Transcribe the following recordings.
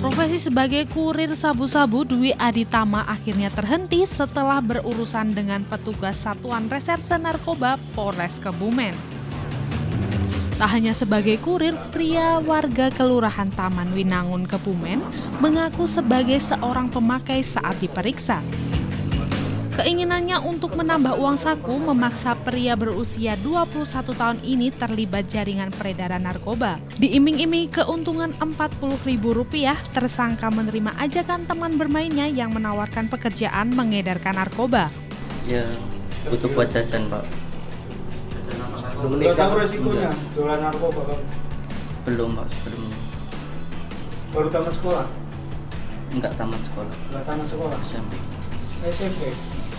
Profesi sebagai kurir sabu-sabu Dwi Aditama akhirnya terhenti setelah berurusan dengan petugas Satuan Reserse Narkoba Polres Kebumen. Tak hanya sebagai kurir, pria warga Kelurahan Taman Winangun, Kebumen mengaku sebagai seorang pemakai saat diperiksa. Keinginannya untuk menambah uang saku memaksa pria berusia 21 tahun ini terlibat jaringan peredaran narkoba. Diiming-imingi keuntungan Rp40.000, tersangka menerima ajakan teman bermainnya yang menawarkan pekerjaan mengedarkan narkoba. Ya, butuh buat jajan, Pak. Belum tahu resikonya jualan narkoba, Pak? Belum, Pak, sebelumnya. Baru tamat sekolah? Enggak tamat sekolah. Enggak tamat sekolah? SMP.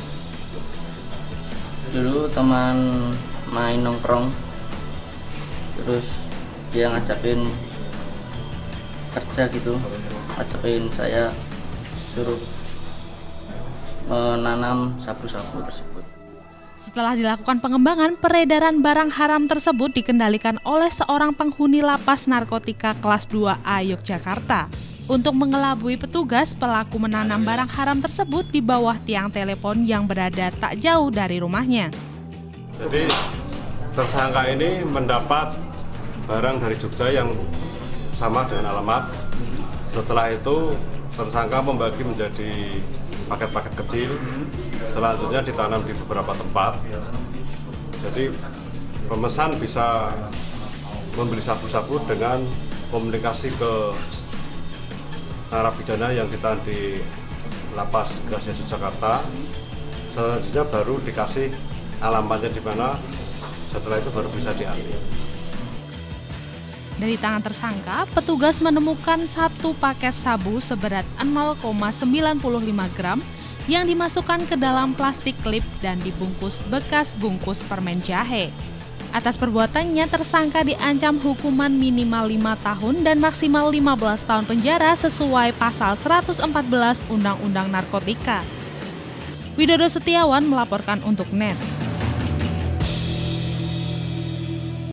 Dulu teman main nongkrong, terus dia ngajakin kerja gitu, ngajakin saya suruh menanam sabu-sabu tersebut. Setelah dilakukan pengembangan, peredaran barang haram tersebut dikendalikan oleh seorang penghuni lapas narkotika kelas 2A Yogyakarta. Untuk mengelabui petugas, pelaku menanam barang haram tersebut di bawah tiang telepon yang berada tak jauh dari rumahnya. Jadi tersangka ini mendapat barang dari Jogja yang sama dengan alamat. Setelah itu tersangka membagi menjadi paket-paket kecil, selanjutnya ditanam di beberapa tempat. Jadi pemesan bisa membeli sabu-sabu dengan komunikasi ke narapidana yang ditahan di Lapas Kelas Yogyakarta. Selanjutnya baru dikasih alamatnya di mana, setelah itu baru bisa diambil. Dari tangan tersangka, petugas menemukan satu paket sabu seberat 0,95 gram yang dimasukkan ke dalam plastik klip dan dibungkus bekas bungkus permen jahe. Atas perbuatannya, tersangka diancam hukuman minimal 5 tahun dan maksimal 15 tahun penjara sesuai pasal 114 Undang-Undang Narkotika. Widodo Setiawan melaporkan untuk NET.